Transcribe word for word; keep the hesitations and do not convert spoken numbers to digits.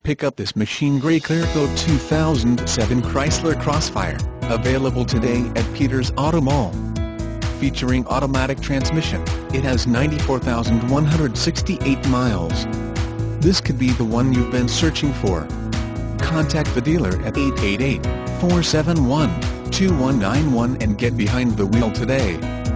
Pick up this Machine Gray Clearcoat two thousand seven Chrysler Crossfire, available today at Peters Auto Mall. Featuring automatic transmission, it has ninety-four thousand one hundred sixty-eight miles. This could be the one you've been searching for. Contact the dealer at eight eight eight, four seven one, two one nine one and get behind the wheel today.